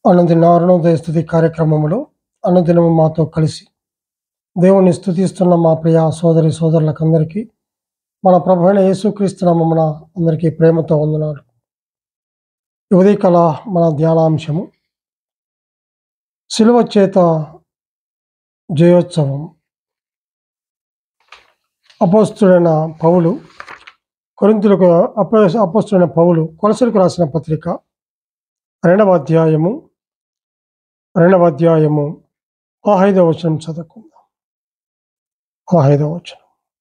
అనుదిన అరుణోదయ స్తుతి కార్యక్రమంలో అనుదినము మాతో కలిసి దేవుని స్తుతిస్తున్న మా ప్రియ సోదరి సోదరులకందరికీ మన ప్రభు అయిన యేసుక్రీస్తు నామమున అందరికీ ప్రేమతో వందనాలు. ఈ ఉదయకాల మన ధ్యానాంశము శిలువ చేత జయోత్సవం. అపోస్తుడైన పౌలు కొరింథీయులకు అపోస్తుడైన పౌలు కొలసీలకు రాసిన పత్రిక రెండవ అధ్యాయము 15వ వచనం చదువుకుందాం. 15వ వచనం.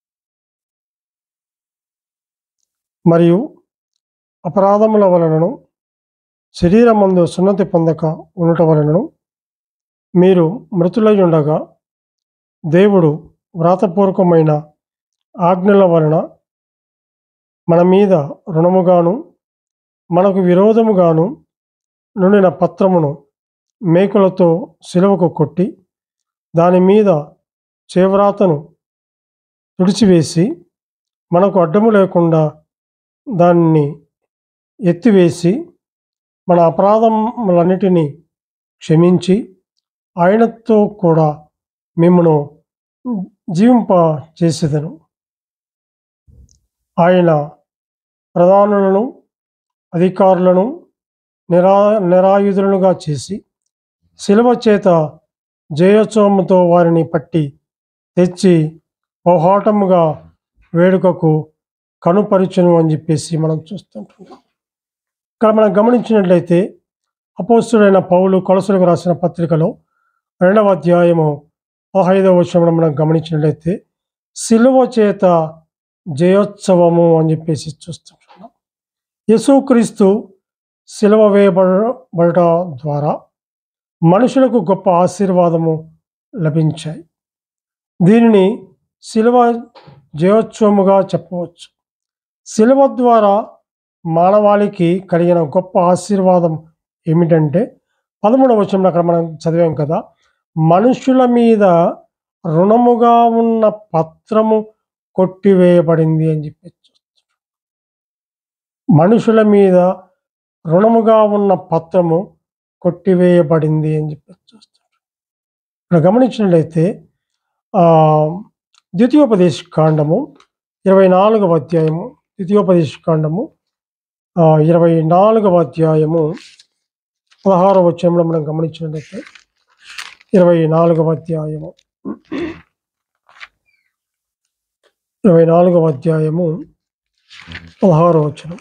మరియు అపరాధముల వలనను శరీరమందు సున్నతి పొందక ఉండట వలనను మీరు మృతులై ఉండగా దేవుడు వ్రాతపూర్వకమైన ఆజ్ఞల వలన మన మీద రుణముగాను మనకు విరోధముగాను నుండిన పత్రమును మేకులతో శిలువకు కొట్టి దాని మీద చేవ్రాతను తుడిచివేసి మనకు అడ్డము లేకుండా దాన్ని ఎత్తివేసి మన అపరాధములన్నిటినీ క్షమించి ఆయనతో కూడా మిమ్మును జీవింప చేసేదను. ఆయన ప్రధానులను అధికారులను నిరాయుధులుగా చేసి శిలువ చేత జయోత్సవముతో వారిని పట్టి తెచ్చి బహుహాటముగా వేడుకకు కనుపరిచును అని చెప్పేసి మనం చూస్తుంటున్నాం. ఇక్కడ మనం గమనించినట్లయితే అపోస్తుడైన పౌలు కొలసీలకు రాసిన పత్రికలో 2వ అధ్యాయము 15వ వచనం మనం గమనించినట్లయితే శిలువ చేత జయోత్సవము అని చెప్పేసి చూస్తుంటున్నాం. యేసుక్రీస్తు శిలువ వేయబడట ద్వారా మనుషులకు గొప్ప ఆశీర్వాదము లభించాయి. దీనిని శిలువ జయోత్సవముగా చెప్పవచ్చు. శిలువ ద్వారా మానవాళికి కలిగిన గొప్ప ఆశీర్వాదం ఏమిటంటే 13వ వచనం అక్కడ మనం చదివాం కదా, మనుషుల మీద రుణముగా ఉన్న పత్రము కొట్టివేయబడింది అని చెప్పి. మనుషుల మీద రుణముగా ఉన్న పత్రము కొట్టివేయబడింది అని చెప్పి చూస్తారు. ఇక్కడ గమనించినట్లయితే ద్వితీయోపదేశ కాండము 24వ అధ్యాయము 24వ అధ్యాయము 16వ వచనంలో మనం గమనించినట్లయితే 24వ అధ్యాయము 16వ వచనం.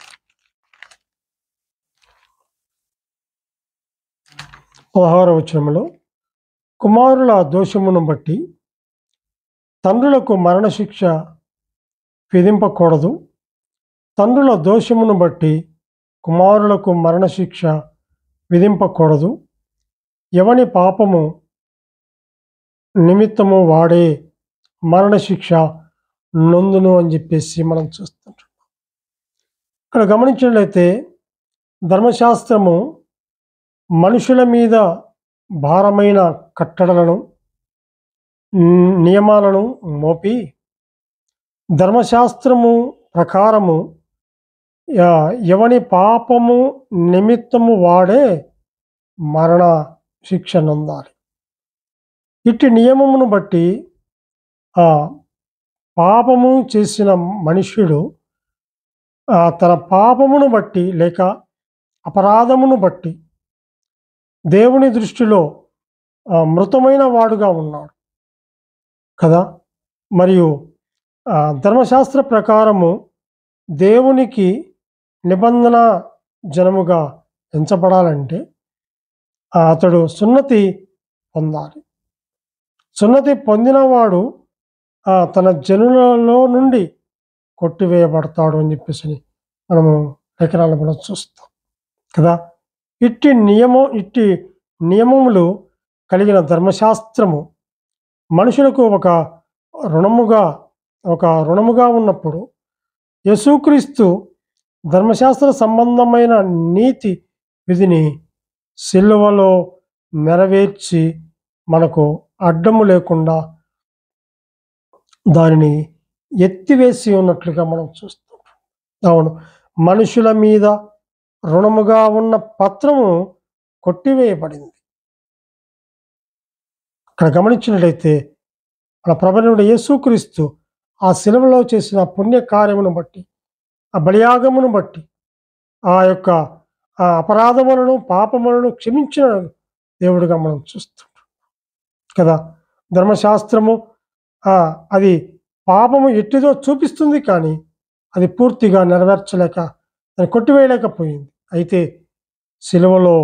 16వ వచనంలో కుమారుల దోషమును బట్టి తండ్రులకు మరణశిక్ష విధింపకూడదు, తండ్రుల దోషమును బట్టి కుమారులకు మరణశిక్ష విధింపకూడదు, ఎవని పాపము నిమిత్తము వాడే మరణశిక్ష నొందును అని చెప్పేసి మనం చూస్తుంటాం. ఇక్కడ గమనించినట్లయితే ధర్మశాస్త్రము మనుషుల మీద భారమైన కట్టడలను నియమాలను మోపి ధర్మశాస్త్రము ప్రకారము ఎవని పాపము నిమిత్తము వాడే మరణ శిక్ష నొందాలి. ఇట్టి నియమమును బట్టి పాపము చేసిన మనుష్యుడు తన పాపమును బట్టి లేక అపరాధమును బట్టి దేవుని దృష్టిలో మృతమైన వాడుగా ఉన్నాడు కదా. మరియు ధర్మశాస్త్ర ప్రకారము దేవునికి నిబంధన జనముగా ఎంచబడాలంటే అతడు సున్నతి పొందాలి. సున్నతి పొందినవాడు తన జనులలో నుండి కొట్టివేయబడతాడు అని చెప్పేసి మనము లేఖనాలను మనం చూస్తాం కదా. ఇట్టి నియమములు కలిగిన ధర్మశాస్త్రము మనుషులకు ఒక రుణముగా ఉన్నప్పుడు యేసుక్రీస్తు ధర్మశాస్త్ర సంబంధమైన నీతి విధిని సిలువలో నెరవేర్చి మనకు అడ్డము లేకుండా దానిని ఎత్తివేసి ఉన్నట్లుగా మనం చూస్తాం. అవును, మనుషుల మీద రుణముగా ఉన్న పత్రము కొట్టివేయబడింది. ఇక్కడ గమనించినట్లయితే మన ప్రభువైన యేసుక్రీస్తు ఆ శిలువలో చేసిన పుణ్య కార్యమును బట్టి, ఆ బలియాగమును బట్టి, ఆ యొక్క ఆ అపరాధములను పాపములను క్షమించిన దేవుడిగా మనం చూస్తాం కదా. ధర్మశాస్త్రము అది పాపము ఎట్టిదో చూపిస్తుంది, కానీ అది పూర్తిగా నెరవేర్చలేక దాన్ని కొట్టివేయలేకపోయింది. అయితే శిలువలో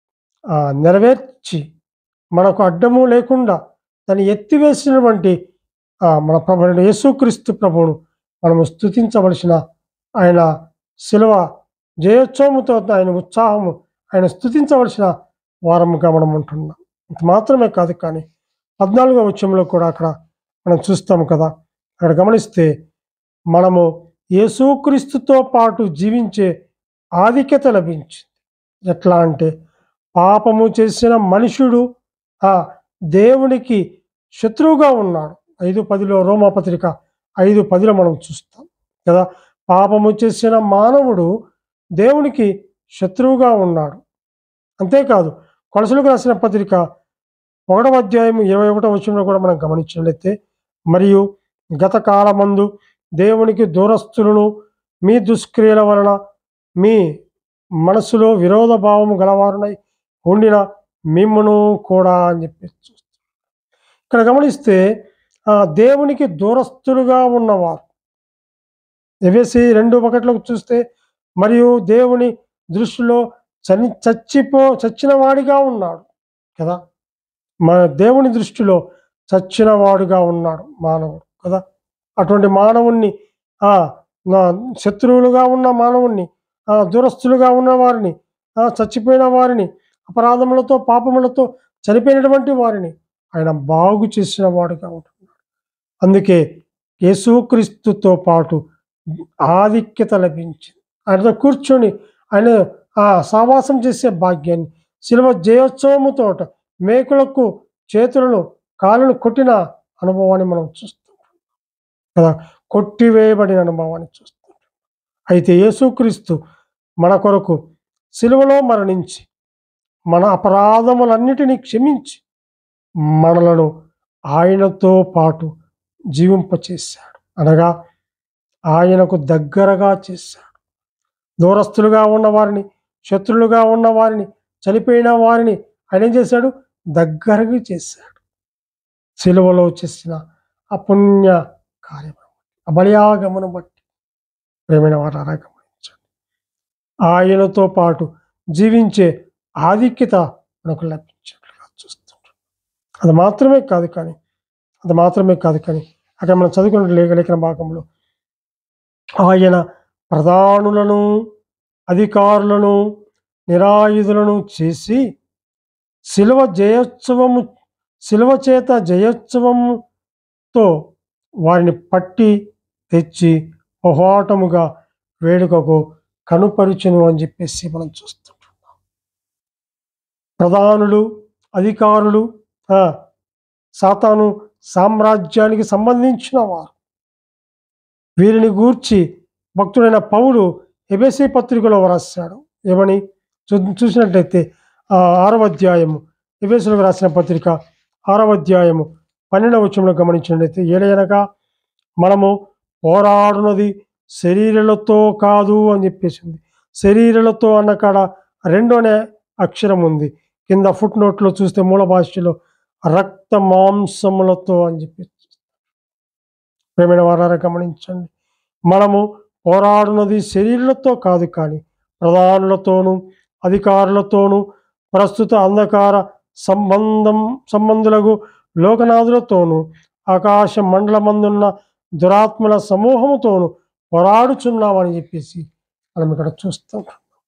నెరవేర్చి మనకు అడ్డము లేకుండా దాన్ని ఎత్తివేసినటువంటి మన ప్రభువైన యేసుక్రీస్తు ప్రభువును మనము స్తుతించవలసిన, ఆయన శిలువ జయోత్సవముతో ఆయన ఉత్సాహము, ఆయన స్తుతించవలసిన వారముగా మనం ఉంటున్నాం. ఇంత మాత్రమే కాదు, కానీ 14వ వచనంలో కూడా అక్కడ మనం చూస్తాము కదా. అక్కడ గమనిస్తే మనము యేసుక్రీస్తుతో పాటు జీవించే ఆధిక్యత లభించింది. ఎట్లా అంటే, పాపము చేసిన మనుషుడు దేవునికి శత్రువుగా ఉన్నాడు. 5:10 రోమాపత్రిక 5:10 మనం చూస్తాం కదా. పాపము చేసిన మానవుడు దేవునికి శత్రువుగా ఉన్నాడు. అంతేకాదు, కొలసలకు రాసిన పత్రిక 1వ అధ్యాయం 21వ వచనంలో కూడా మనం గమనించినట్లయితే, మరియు గత కాలమందు దేవునికి దూరస్తులను మీ దుష్క్రియల వలన మీ మనసులో విరోధ భావము గలవారునై ఉండిన మిమ్మును కూడా అని చెప్పి చూస్తాం. ఇక్కడ గమనిస్తే దేవునికి దూరస్తులుగా ఉన్నవారు, ఎఫెసీ 2:1 చూస్తే, మరియు దేవుని దృష్టిలో చచ్చిన వాడిగా ఉన్నాడు కదా. మన దేవుని దృష్టిలో చచ్చిన వాడుగా ఉన్నాడు మానవుడు కదా. అటువంటి మానవుణ్ణి శత్రువులుగా ఉన్న మానవుణ్ణి, దూరస్తులుగా ఉన్న వారిని, చచ్చిపోయిన వారిని, అపరాధములతో పాపములతో చనిపోయినటువంటి వారిని ఆయన బాగు చేసిన వాడుగా ఉంటున్నాడు. అందుకే యేసుక్రీస్తుతో పాటు ఆధిక్యత లభించింది. ఆయనతో కూర్చొని ఆయన సావాసం చేసే భాగ్యాన్ని, శిలువ జయోత్సవముతో మేకులకు చేతులను కాళ్ళను కొట్టిన అనుభవాన్ని మనం చూస్తుంటాం కదా, కొట్టివేయబడిన అనుభవాన్ని చూస్తుంటాం. అయితే యేసుక్రీస్తు మన కొరకు శిలువలో మరణించి మన అపరాధములన్నిటినీ క్షమించి మనలను ఆయనతో పాటు జీవింపచేశాడు, అనగా ఆయనకు దగ్గరగా చేశాడు. దూరస్తులుగా ఉన్న వారిని, శత్రులుగా ఉన్న వారిని, చనిపోయిన వారిని ఆయన ఏం చేశాడు? దగ్గరగా చేశాడు. శిలువలో చేసిన అపుణ్య కార్యము, బలియాగమును బట్టి ప్రేమైన వారు గమనించండి. ఆయనతో పాటు జీవించే ఆధిక్యత మనకు లభించినట్లుగా చూస్తుంటాం. అది మాత్రమే కాదు కానీ అక్కడ మనం చదువుకున్న లేఖన భాగంలో ఆయన ప్రధానులను, అధికారులను, నిరాయుధులను చేసి శిలువ చేత జయోత్సవముతో వారిని పట్టి తెచ్చి పోహాటముగా వేడుకకు కనుపరుచును అని చెప్పేసి మనం చూస్తుంటున్నాం. ప్రధానులు, అధికారులు సాతాను సామ్రాజ్యానికి సంబంధించిన వారు. వీరిని గూర్చి భక్తుడైన పౌలు ఎఫెసీ పత్రికలో రాశాడు. ఏమని చూసినట్లయితే 6వ అధ్యాయము, ఎఫెసీయులకు రాసిన పత్రిక 6వ అధ్యాయము 12వ వచనంలో గమనించినట్లయితే, ఏలయనగా మనము పోరాడునది శరీరాలతో కాదు అని చెప్పేసింది. శరీరాలతో అన్న కాడ 2 అనే అక్షరం ఉంది. కింద ఫుట్ నోట్లో చూస్తే మూల భాషలో రక్త మాంసములతో అని చెప్పి. ప్రేమైన వారారా గమనించండి, మనము పోరాడునది శరీరాలతో కాదు, కానీ ప్రధానులతోనూ, అధికారులతోనూ, ప్రస్తుత అంధకార సంబంధులకు లోకనాథులతోనూ, ఆకాశ మండలమందున్న దురాత్మల సమూహముతోనూ పోరాడుచున్నామని చెప్పేసి మనం ఇక్కడ చూస్తాం.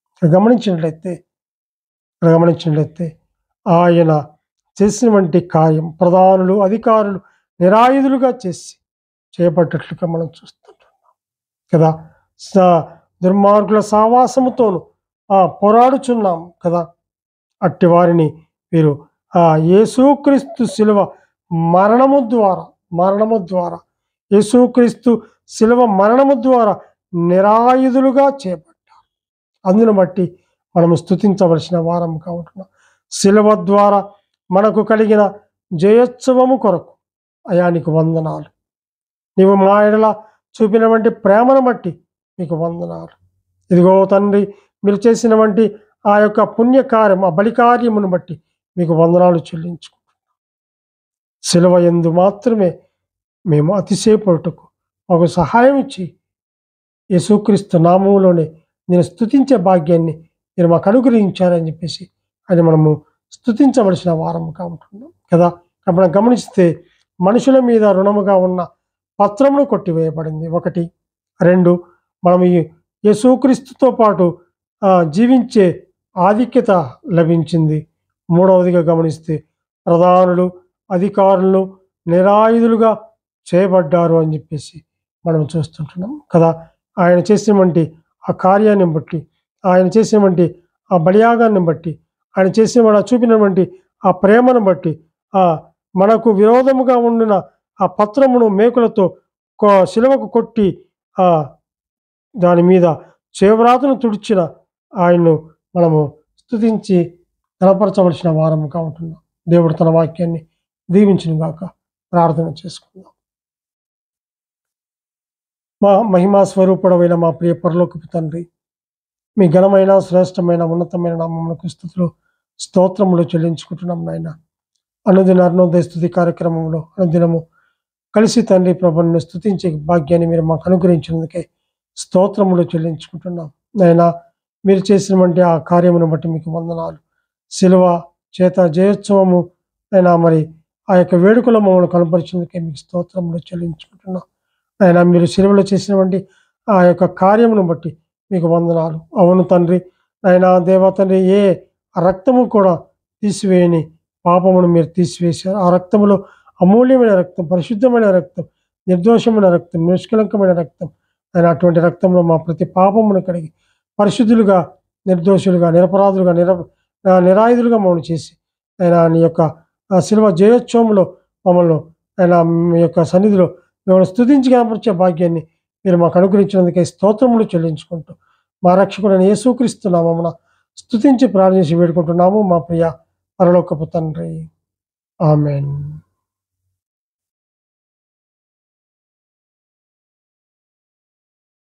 గమనించినట్లయితే ఆయన చేసినటువంటి కార్యం ప్రధానులు, అధికారులు నిరాయుధులుగా చేపట్టట్లుగా మనం చూస్తుంటున్నాం కదా. దుర్మార్గుల సావాసముతోనూ పోరాడుచున్నాం కదా. అట్టి వారిని వీరు యేసుక్రీస్తు శిలువ మరణము ద్వారా యేసుక్రీస్తు శిలువ మరణము ద్వారా నిరాయుధులుగా చేపట్టారు. అందును బట్టి మనము స్తుతించవలసిన వారంగా ఉంటున్నాం. శిలువ ద్వారా మనకు కలిగిన జయోత్సవము కొరకు అయా నీకు వందనాలు. నీవు మా ఎడల చూపినటువంటి ప్రేమను బట్టి మీకు వందనాలు. ఇదిగో తండ్రి, మీరు చేసినటువంటి ఆ యొక్క పుణ్యకార్యం, ఆ బలికార్యమును బట్టి మీకు వందనాలు చెల్లించుకుంటున్నాం. శిలువ యందు మాత్రమే మేము అతిశయపడుటకు మాకు సహాయం ఇచ్చి యేసుక్రీస్తు నామములోనే నేను స్తుతించే భాగ్యాన్ని మీరు మాకు అనుగ్రహించారని చెప్పేసి అది మనము స్తుతించవలసిన వారముగా ఉంటున్నాం కదా. మనం గమనిస్తే మనుషుల మీద రుణముగా ఉన్న పత్రమును కొట్టివేయబడింది. 1, 2 మనం ఈ యేసుక్రీస్తుతో పాటు జీవించే ఆధిక్యత లభించింది. 3వదిగా గమనిస్తే ప్రధానులు, అధికారులు నిరాయుధులుగా చేయబడ్డారు అని చెప్పేసి మనం చూస్తుంటున్నాం కదా. ఆయన చేసినటువంటి ఆ కార్యాన్ని బట్టి, ఆయన చేసినటువంటి ఆ బలియాగాన్ని బట్టి, ఆయన చేసిన చూపినటువంటి ఆ ప్రేమను బట్టి మనకు విరోధముగా ఉండిన ఆ పత్రమును మేకులతో శిలువకు కొట్టి దాని మీద చేవ్రాతను తుడిచిన ఆయన్ను మనము స్తుతించి గణపరచవలసిన వారముగా ఉంటున్నాం. దేవుడు తన వాక్యాన్ని దీవించును గాక. ప్రార్థన చేసుకుందాం. మా మహిమా స్వరూపుడమైన మా ప్రియ పరలోకపు తండ్రి, మీ ఘనమైన, శ్రేష్టమైన, ఉన్నతమైన నామమునకు స్తుతులు, స్తోత్రములు చెల్లించుకుంటున్నాం నాయన. అనుదిన అరుణోదయ స్తుతి కార్యక్రమంలో అనుదినము కలిసి తండ్రి ప్రభువును స్తుతించే భాగ్యాన్ని మీరు మాకు అనుగ్రహించినందుకే స్తోత్రములు చెల్లించుకుంటున్నాం నాయన. మీరు చేసినటువంటి ఆ కార్యమును బట్టి మీకు వందనాలు. శిలువ చేత జయోత్సవము అయినా మరి ఆ యొక్క వేడుకలో మమ్మల్ని కనపరిచినందుకే మీకు స్తోత్రములు చెల్లించుకుంటున్నాం ఆయన. మీరు శిలువలో చేసినటువంటి ఆ యొక్క కార్యమును బట్టి మీకు వందనాలు. అవును తండ్రి, ఆయన దేవా తండ్రి, ఏ రక్తము కూడా తీసివేయని పాపమును మీరు తీసివేశారు. ఆ రక్తములో అమూల్యమైన రక్తం, పరిశుద్ధమైన రక్తం, నిర్దోషమైన రక్తం, నిష్కలంకమైన రక్తం ఆయన. అటువంటి రక్తంలో మా ప్రతి పాపమును కడిగి పరిశుద్ధులుగా, నిర్దోషులుగా, నిరపరాధులుగా, నిరాయుధులుగా మమ్మల్ని చేసి ఆయన నీ యొక్క శిలువ జయోత్సవంలో మమ్మల్ని ఆయన మీ యొక్క సన్నిధిలో మిమ్మల్ని స్తుతించి కనపరిచే భాగ్యాన్ని మీరు మాకు అనుగ్రహించినందుకే స్తోత్రములు చెల్లించుకుంటూ మా రక్షకుడైన యేసుక్రీస్తు నామమున స్తుతించి ప్రార్థించి వేడుకుంటున్నాము మా ప్రియ పరలోకపు తండ్రి. ఆమేన్.